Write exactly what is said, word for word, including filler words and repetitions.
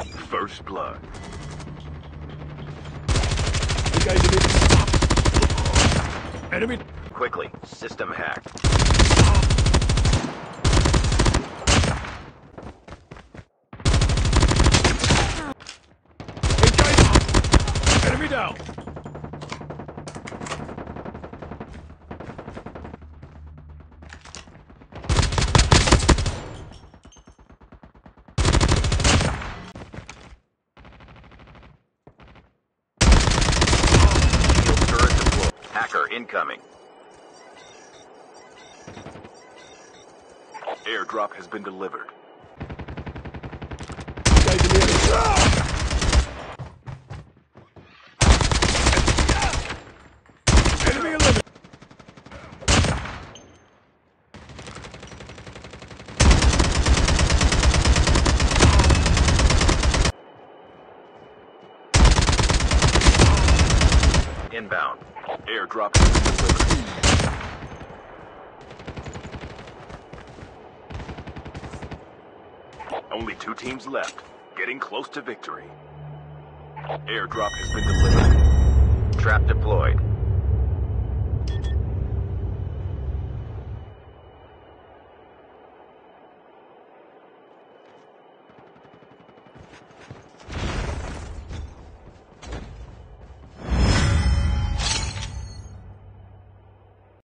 First blood. Enemy. Quickly, system hacked. Enemy down. Shield turret deployed. Hacker incoming. Airdrop has been delivered. Enemy eliminated. Inbound. Airdrop has been delivered. Only two teams left. Getting close to victory. Airdrop has been delivered. Trap deployed.